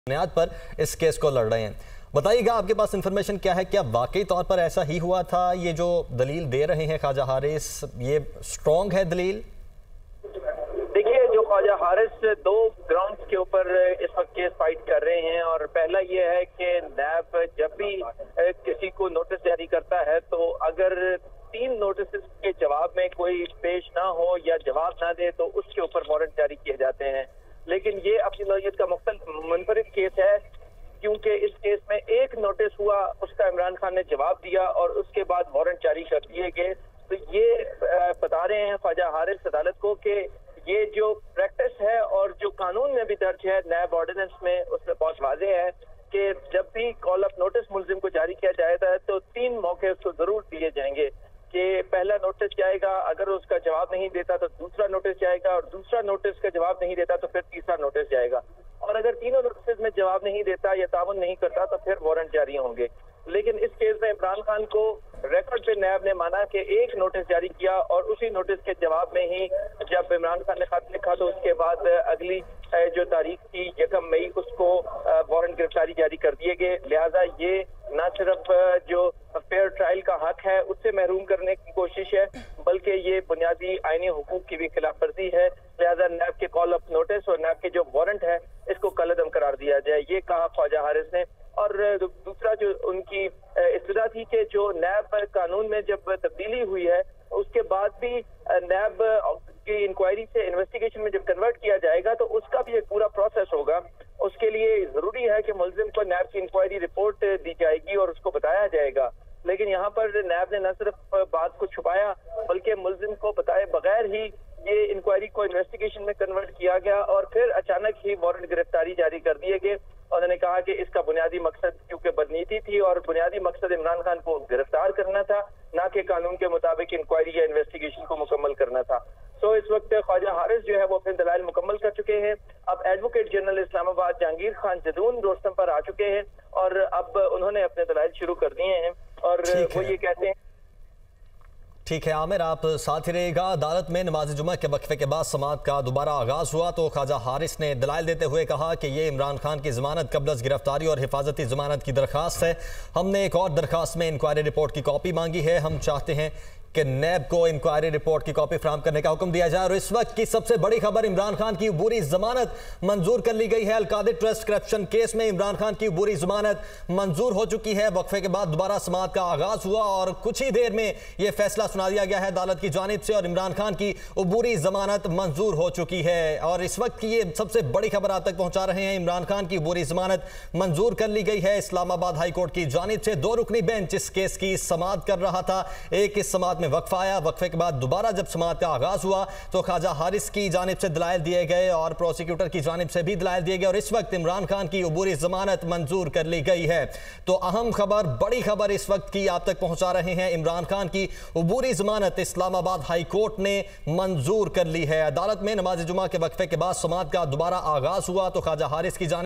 بنیاد پر اس کیس کو لڑ رہے ہیں۔ بتائیے گا آپ کے پاس انفارمیشن کیا ہے؟ کیا واقعی طور پر ایسا ہی ہوا تھا؟ یہ جو دلیل دے رہے ہیں خواجہ حارث، یہ سٹرونگ ہے دلیل؟ دیکھیے، جو خواجہ حارث دو گراؤنڈز کے اوپر اس وقت کیس فائٹ کر رہے ہیں، اور پہلا یہ ہے کہ نیب جب بھی کسی کو نوٹس جاری کرتا ہے تو اگر 3 نوٹسز کے جواب میں کوئی پیش نہ ہو یا جواب نہ دے تو اس کے اوپر وارنٹ جاری کیے جاتے ہیں۔ لیکن یہ اپنی نوعیت کا منفرد کیس ہے، کیونکہ اس کیس میں ایک نوٹس ہوا، اس کا عمران خان نے جواب دیا اور اس کے بعد وارنٹ جاری کر دیے گئے۔ تو یہ بتا رہے ہیں خواجہ حارث عدالت کو کہ یہ جو پریکٹس ہے اور جو قانون میں بھی درج ہے، نیب آرڈیننس میں، اس میں بہت واضح ہے کہ جب بھی کال اپ نوٹس ملزم کو جاری کیا جائے تو 3 موقع اس کو ضرور دیے جائیں گے کہ پہلا نوٹس جائے گا، اگر اس کا جواب نہیں دیتا تو دوسرا نوٹس جائے گا، اور دوسرا نوٹس کا جواب نہیں دیتا تو پھر تیسرا نوٹس جائے گا، اور اگر تینوں نوٹسز میں جواب نہیں دیتا یا تعاون نہیں کرتا تو پھر وارنٹ جاری ہوں گے۔ لیکن اس کیس میں عمران خان کو ریکارڈ پہ نیب نے مانا کہ ایک نوٹس جاری کیا، اور اسی نوٹس کے جواب میں ہی جب عمران خان نے خط لکھا تو اس کے بعد اگلی جو تاریخ تھی 1 مئی، اس کو وارنٹ گرفتاری جاری کر دیے گئے۔ لہٰذا یہ نہ صرف جو فیئر ٹرائل کا حق ہے اس سے محروم کرنے کی کوشش ہے، بلکہ یہ بنیادی آئینی حقوق کی بھی خلاف ورزی ہے۔ لہٰذا نیب کے کال اپ نوٹس اور نیب کے جو وارنٹ ہے اس کو کالعدم قرار دیا جائے، یہ کہا خواجہ حارث نے۔ اور دوسرا جو ان کی ابتدا تھی کہ جو نیب قانون میں جب تبدیلی ہوئی ہے اس کے بعد بھی نیب کی انکوائری سے انویسٹیگیشن میں جب کنورٹ کیا جائے گا تو اس کا بھی ایک پورا پروسیس ہوگا۔ اس کے لیے ضروری ہے کہ ملزم کو نیب کی انکوائری رپورٹ دی جائے گی اور اس کو بتایا جائے گا، لیکن یہاں پر نیب نے نہ صرف بات کو چھپایا بلکہ ملزم کو بتائے بغیر ہی یہ انکوائری کو انویسٹیگیشن میں کنورٹ کیا گیا، اور پھر اچانک ہی وارنٹ گرفتاری جاری کر دیے گئے۔ انہوں نے کہا کہ اس کا بنیادی مقصد کیونکہ بدنیتی تھی اور بنیادی مقصد عمران خان کو گرفتار کرنا تھا، نہ کہ قانون کے مطابق انکوائری یا انویسٹیگیشن کو مکمل کرنا تھا۔ اس وقت خواجہ حارث جو ہے وہ اپنے دلائل مکمل کر چکے ہیں۔ اب ایڈوکیٹ جنرل اسلام آباد جہانگیر خان جدون روستم پر آ چکے ہیں، اور اب انہوں نے اپنے دلائل شروع کر دیے ہیں، اور وہ یہ کہتے ہیں۔ ٹھیک ہے عامر، آپ ساتھ ہی رہے گا۔ عدالت میں نماز جمعہ کے وقفے کے بعد سماعت کا دوبارہ آغاز ہوا تو خواجہ حارث نے دلائل دیتے ہوئے کہا کہ یہ عمران خان کی ضمانت قبل از گرفتاری اور حفاظتی ضمانت کی درخواست ہے۔ ہم نے ایک اور درخواست میں انکوائری رپورٹ کی کاپی مانگی ہے۔ ہم چاہتے ہیں کہ نیب کو انکوائری رپورٹ کی کاپی فراہم کرنے کا حکم دیا جائے۔ اور اس وقت کی سب سے بڑی خبر، عمران خان کی عبوری ضمانت منظور کر لی گئی ہے۔ القادر ٹرسٹ کرپشن کیس میں عمران خان کی عبوری ضمانت منظور ہو چکی ہے۔ وقفے کے بعد دوبارہ سماعت کا آغاز ہوا اور کچھ ہی دیر میں یہ فیصلہ سنا دیا گیا ہے عدالت کی جانب سے، اور عمران خان کی عبوری ضمانت منظور ہو چکی ہے۔ اور اس وقت کی یہ سب سے بڑی خبر آپ تک پہنچا رہے ہیں، عمران خان کی عبوری ضمانت منظور کر لی گئی ہے۔ اسلام آباد ہائی کورٹ کی جانب سے 2 رکنی بینچ اس کیس کی سماعت کر رہا تھا۔ ایک اس سماعت میں وقفہ آیا، وقفے کے بعد دوبارہ جب سماعت کا آغاز ہوا تو خواجہ حارث کی جانب سے دلائل دیے گئے اور پروسیکیوٹر کی جانب سے بھی دلائل دیے گئے، اور اس وقت عمران خان کی عبوری ضمانت منظور کر لی گئی ہے۔ تو اہم خبر، بڑی خبر اس وقت کی آپ تک پہنچا رہے ہیں، عمران خان کی عبوری ضمانت اسلام آباد ہائی کورٹ نے منظور کر لی ہے۔ عدالت میں نماز جمعہ کے وقفے کے بعد سماعت کا دوبارہ آغاز ہوا تو خواجہ حارث کی جانب